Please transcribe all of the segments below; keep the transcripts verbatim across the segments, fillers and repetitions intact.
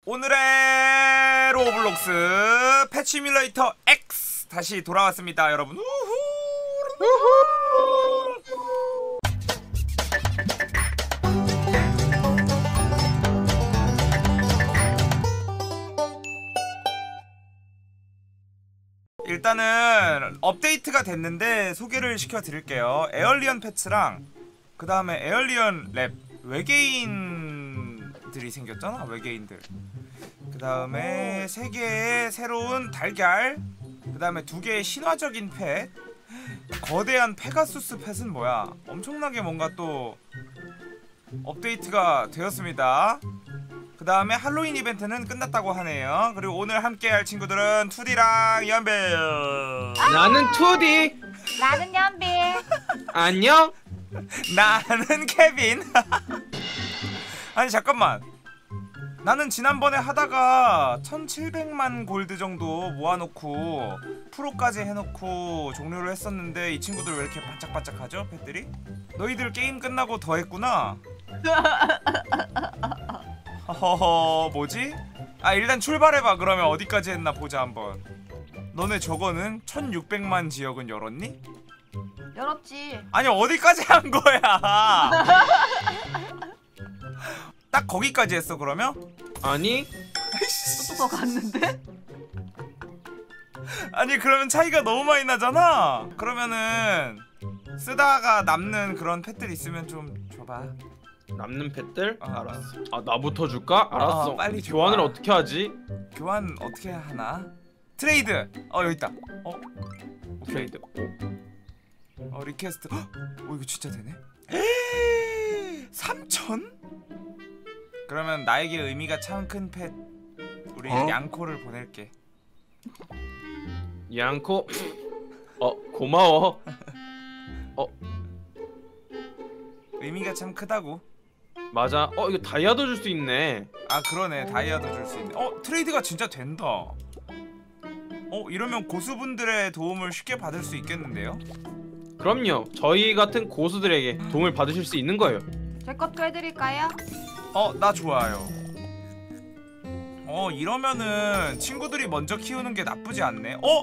오늘의 로블록스 펫 시뮬레이터 X 다시 돌아왔습니다, 여러분. 우후! 우후! 일단은 업데이트가 됐는데 소개를 시켜드릴게요. 에얼리언 패츠랑 그 다음에 에얼리언 랩 외계인들이 생겼잖아. 외계인들. 그 다음에 세 개의 새로운 달걀. 그 다음에 두 개의 신화적인 펫. 거대한 페가수스 펫은 뭐야? 엄청나게 뭔가 또 업데이트가 되었습니다. 그 다음에 할로윈 이벤트는 끝났다고 하네요. 그리고 오늘 함께할 친구들은 투디랑 연벨. 나는 투디. 나는 연비. 안녕. 나는 케빈. 아니 잠깐만, 나는 지난번에 하다가 천칠백만 골드 정도 모아놓고 프로까지 해놓고 종료를 했었는데 이 친구들 왜 이렇게 반짝반짝하죠? 펫들이? 너희들 게임 끝나고 더 했구나. 허허, 뭐지? 아, 일단 출발해봐. 그러면 어디까지 했나 보자 한번. 너네 저거는 천육백만 지역은 열었니? 열었지. 아니 어디까지 한 거야? 딱 거기까지 했어 그러면? 아니 또 더 갔는데? 아니 그러면 차이가 너무 많이 나잖아. 그러면은 쓰다가 남는 그런 펫들 있으면 좀 줘봐. 남는 펫들? 어, 알았어. 아 나부터 줄까? 알았어. 어, 빨리 줘. 교환을 어떻게 하지? 교환 어떻게 하나? 트레이드. 어 여기 있다. 어 트레이드. 어 리퀘스트. 헉! 어 이거 진짜 되네. 삼천? 그러면 나에게 의미가 참 큰 펫 우리 어? 양코를 보낼게. 양코. 어 고마워. 어 의미가 참 크다고. 맞아. 어 이거 다이아도 줄 수 있네. 아 그러네, 다이아도 줄 수 있네. 어 트레이드가 진짜 된다. 어 이러면 고수분들의 도움을 쉽게 받을 수 있겠는데요? 그럼요. 저희 같은 고수들에게 도움을 받으실 수 있는 거예요. 제 것도 해드릴까요? 어 나 좋아요. 어 이러면은 친구들이 먼저 키우는 게 나쁘지 않네. 어?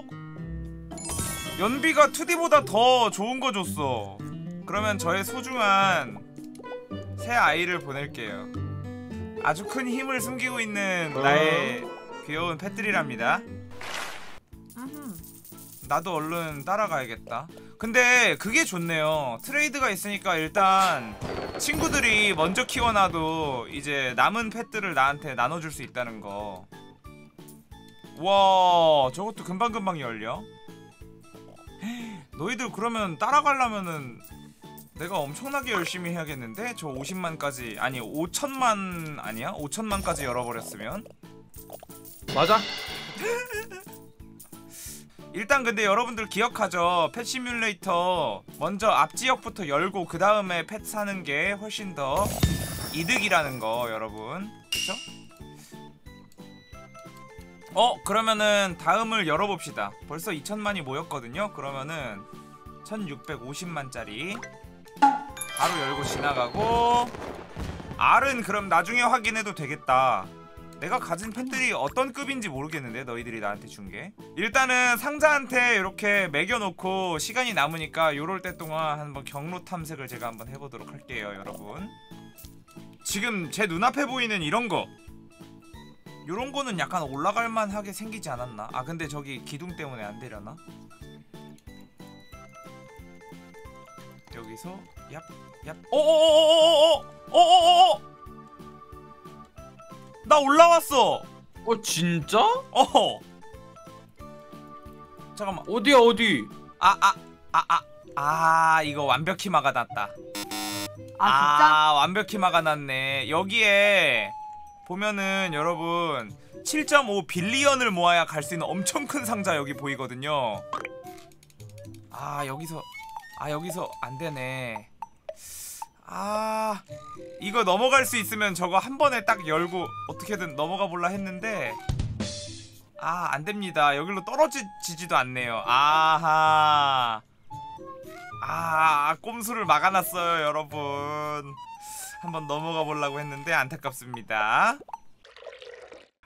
연비가 투디보다 더 좋은 거 줬어. 그러면 저의 소중한 새 아이를 보낼게요. 아주 큰 힘을 숨기고 있는 나의 귀여운 펫들이랍니다. 음흠. 나도 얼른 따라가야겠다. 근데 그게 좋네요. 트레이드가 있으니까 일단 친구들이 먼저 키워놔도 이제 남은 펫들을 나한테 나눠줄 수 있다는 거. 와 저것도 금방금방 열려. 너희들 그러면 따라가려면은 내가 엄청나게 열심히 해야겠는데? 저 오십만까지 아니 오천만 아니야? 오천만까지 열어버렸으면? 맞아. 일단 근데 여러분들 기억하죠? 펫 시뮬레이터 먼저 앞 지역부터 열고 그 다음에 펫 사는 게 훨씬 더 이득이라는 거 여러분, 그쵸? 어? 그러면은 다음을 열어봅시다. 벌써 이천만이 모였거든요? 그러면은 천육백오십만짜리 바로 열고 지나가고. R은 그럼 나중에 확인해도 되겠다. 내가 가진 펫들이 어떤 급인지 모르겠는데 너희들이 나한테 준 게. 일단은 상자한테 이렇게 매겨놓고 시간이 남으니까 요럴 때 동안 한번 경로 탐색을 제가 한번 해보도록 할게요 여러분. 지금 제 눈앞에 보이는 이런거, 요런 거는 약간 올라갈만 하게 생기지 않았나? 아 근데 저기 기둥 때문에 안 되려나? 여기서 얍 얍. 어어어어어어어어어어 나 올라왔어. 어 진짜? 어. 잠깐만. 어디야 어디? 아 아 아 아 아 이거 완벽히 막아놨다. 아 진짜? 아 완벽히 막아놨네. 여기에 보면은 여러분 칠 점 오 빌리언을 모아야 갈 수 있는 엄청 큰 상자 여기 보이거든요. 아 여기서 아 여기서 안 되네. 아 이거 넘어갈 수 있으면 저거 한 번에 딱 열고 어떻게든 넘어가 볼라 했는데 아 안됩니다. 여기로 떨어지지도 않네요. 아하. 아 꼼수를 막아놨어요 여러분. 한번 넘어가 보려고 했는데 안타깝습니다.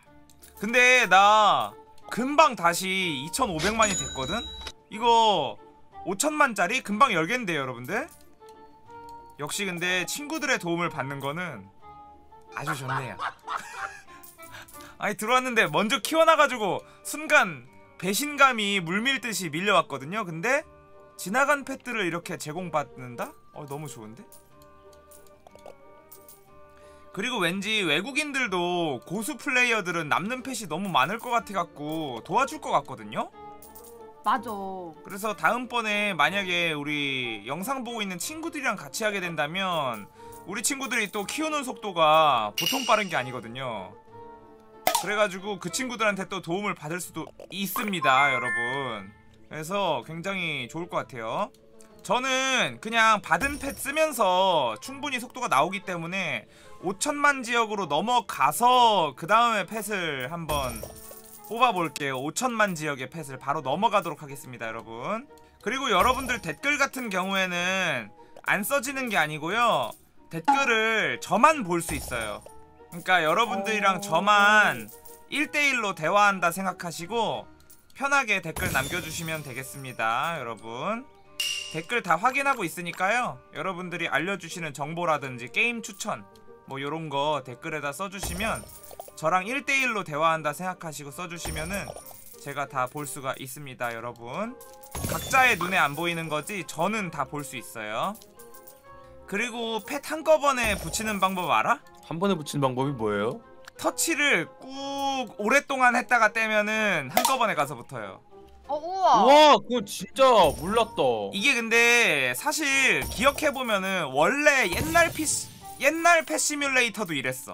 근데 나 금방 다시 이천오백만이 됐거든? 이거 오천만짜리 금방 열겠는데요 여러분들? 역시 근데 친구들의 도움을 받는 거는 아주 좋네요. 아니 들어왔는데 먼저 키워놔가지고 순간 배신감이 물밀듯이 밀려왔거든요. 근데 지나간 펫들을 이렇게 제공받는다? 어 너무 좋은데? 그리고 왠지 외국인들도 고수 플레이어들은 남는 펫이 너무 많을 것 같아갖고 도와줄 것 같거든요? 맞아. 그래서 다음번에 만약에 우리 영상 보고 있는 친구들이랑 같이 하게 된다면 우리 친구들이 또 키우는 속도가 보통 빠른 게 아니거든요. 그래가지고 그 친구들한테 또 도움을 받을 수도 있습니다 여러분. 그래서 굉장히 좋을 것 같아요. 저는 그냥 받은 펫 쓰면서 충분히 속도가 나오기 때문에 오천만 지역으로 넘어가서 그 다음에 펫을 한번 뽑아볼게요. 오천만 지역의 펫을 바로 넘어가도록 하겠습니다 여러분. 그리고 여러분들 댓글 같은 경우에는 안 써지는 게 아니고요, 댓글을 저만 볼 수 있어요. 그러니까 여러분들이랑 저만 일 대일로 대화한다 생각하시고 편하게 댓글 남겨주시면 되겠습니다 여러분. 댓글 다 확인하고 있으니까요, 여러분들이 알려주시는 정보라든지 게임 추천 뭐 요런거 댓글에다 써주시면 저랑 일 대일로 대화한다 생각하시고 써주시면은 제가 다 볼 수가 있습니다 여러분. 각자의 눈에 안 보이는 거지 저는 다 볼 수 있어요. 그리고 펫 한꺼번에 붙이는 방법 알아? 한 번에 붙이는 방법이 뭐예요? 터치를 꾹 오랫동안 했다가 떼면은 한꺼번에 가서 붙어요. 어 우와. 우와, 그거 진짜 몰랐다. 이게 근데 사실 기억해보면은 원래 옛날 피시, 옛날 펫 시뮬레이터도 이랬어.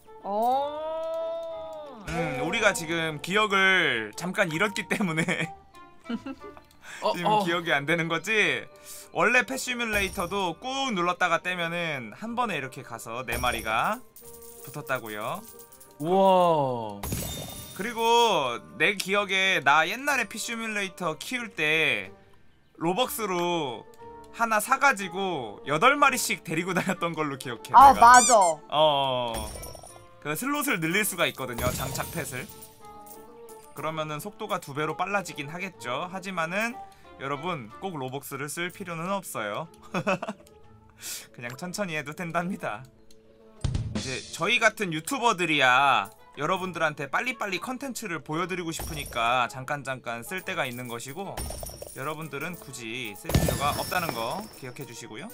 어. 음, 우리가 지금 기억을 잠깐 잃었기 때문에 어, 지금 어. 기억이 안 되는 거지. 원래 펫 시뮬레이터도 꾹 눌렀다가 떼면은 한 번에 이렇게 가서 네 마리가 붙었다고요. 우와. 그리고 내 기억에 나 옛날에 피 시뮬레이터 키울 때 로벅스로 하나 사가지고 여덟 마리씩 데리고 다녔던 걸로 기억해. 아 내가. 맞아. 어, 그 슬롯을 늘릴 수가 있거든요, 장착 펫을. 그러면은 속도가 두 배로 빨라지긴 하겠죠. 하지만은 여러분 꼭 로벅스를 쓸 필요는 없어요. 그냥 천천히 해도 된답니다. 이제 저희 같은 유튜버들이야 여러분들한테 빨리빨리 컨텐츠를 보여드리고 싶으니까 잠깐 잠깐 쓸 때가 있는 것이고, 여러분들은 굳이 쓸 필요가 없다는 거 기억해 주시고요.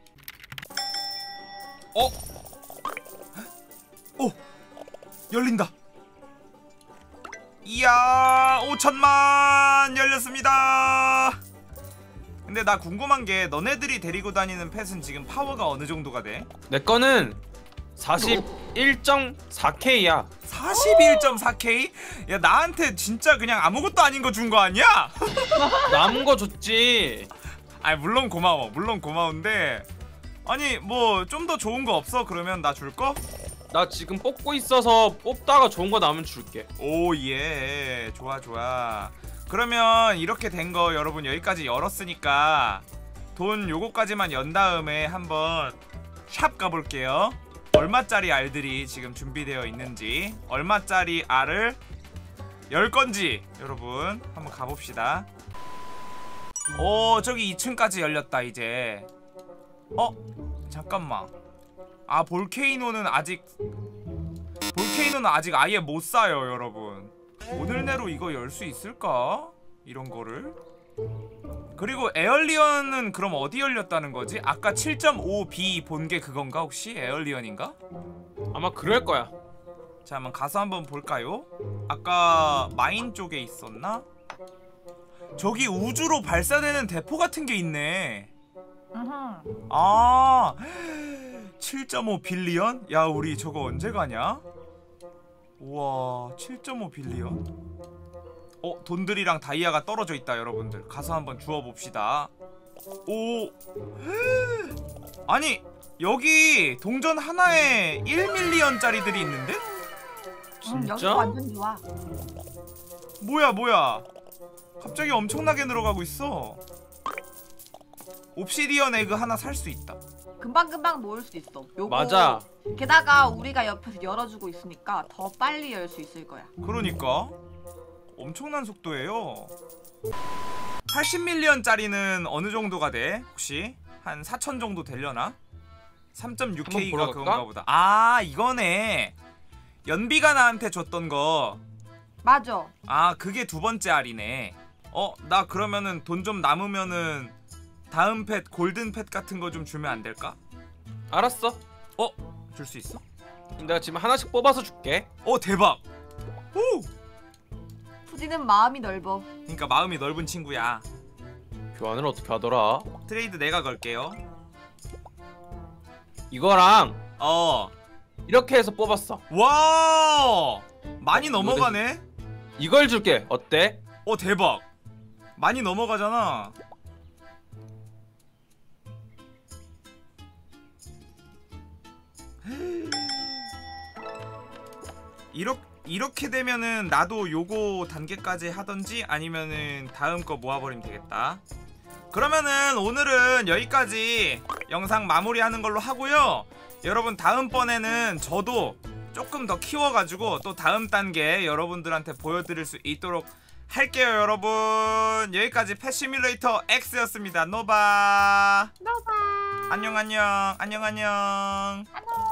어? 오! 열린다! 이야, 오천만 열렸습니다. 근데 나 궁금한 게 너네들이 데리고 다니는 펫은 지금 파워가 어느 정도가 돼? 내 거는 사십일 점 사 케이야. 사십일 점 사 케이? 야, 나한테 진짜 그냥 아무것도 아닌 거 준 거 아니야? 남은 거 줬지. 아니 물론 고마워, 물론 고마운데 아니 뭐 좀 더 좋은 거 없어? 그러면 나 줄 거? 나 지금 뽑고 있어서 뽑다가 좋은 거 나오면 줄게. 오예, 좋아 좋아. 그러면 이렇게 된 거 여러분 여기까지 열었으니까 돈 요거까지만 연 다음에 한번 샵 가볼게요. 얼마짜리 알들이 지금 준비되어 있는지, 얼마짜리 알을 열 건지 여러분 한번 가봅시다. 오, 저기 이 층까지 열렸다 이제. 어? 잠깐만. 아, 볼케이노는 아직 볼케이노는 아직 아예 못 사요 여러분. 오늘 내로 이거 열 수 있을까? 이런 거를. 그리고 에얼리언은 그럼 어디 열렸다는 거지? 아까 칠 점 오 비 본 게 그건가 혹시? 에얼리언인가? 아마 그럴 거야. 자, 한번 가서 한번 볼까요? 아까 마인 쪽에 있었나? 저기 우주로 발사되는 대포 같은 게 있네. 으흠. 아, 칠 점 오 빌리언? 야, 우리 저거 언제 가냐? 우와, 칠 점 오 빌리언? 어, 돈들이랑 다이아가 떨어져 있다 여러분들. 가서 한번 주워봅시다. 오, 아니 여기 동전 하나에 일 밀리언짜리들이 있는데? 음, 여기 진짜? 완전 좋아. 뭐야 뭐야, 갑자기 엄청나게 늘어가고 있어. 옵시디언 에그 하나 살 수 있다. 금방금방 모을 수 있어. 요거 맞아. 게다가 우리가 옆에서 열어주고 있으니까 더 빨리 열 수 있을 거야. 그러니까 엄청난 속도예요. 팔십 밀리언짜리는 어느 정도가 돼? 혹시 한 사천 정도 되려나? 삼 점 육 케이가 한번 보러 갈까? 그건가 보다. 아 이거네. 연비가 나한테 줬던 거. 맞아. 아 그게 두 번째 알이네. 어 나 그러면은 돈 좀 남으면은 다음 펫 골든 펫 같은 거 좀 주면 안 될까? 알았어. 어? 줄 수 있어? 내가 지금 하나씩 뽑아서 줄게. 어 대박. 오! 푸디는 마음이 넓어. 그러니까 마음이 넓은 친구야. 교환을 어떻게 하더라? 트레이드 내가 걸게요. 이거랑 어. 이렇게 해서 뽑았어. 와! 많이 넘어가네. 이걸 줄게. 어때? 어 대박. 많이 넘어가잖아. 이렇게 이렇게 되면은 나도 요거 단계까지 하던지 아니면은 다음 거 모아버리면 되겠다. 그러면은 오늘은 여기까지 영상 마무리하는 걸로 하고요. 여러분 다음번에는 저도 조금 더 키워가지고 또 다음 단계 여러분들한테 보여드릴 수 있도록 할게요. 여러분 여기까지 펫 시뮬레이터 X였습니다. 노바. 노바. 안녕 안녕 안녕 안녕. 안녕.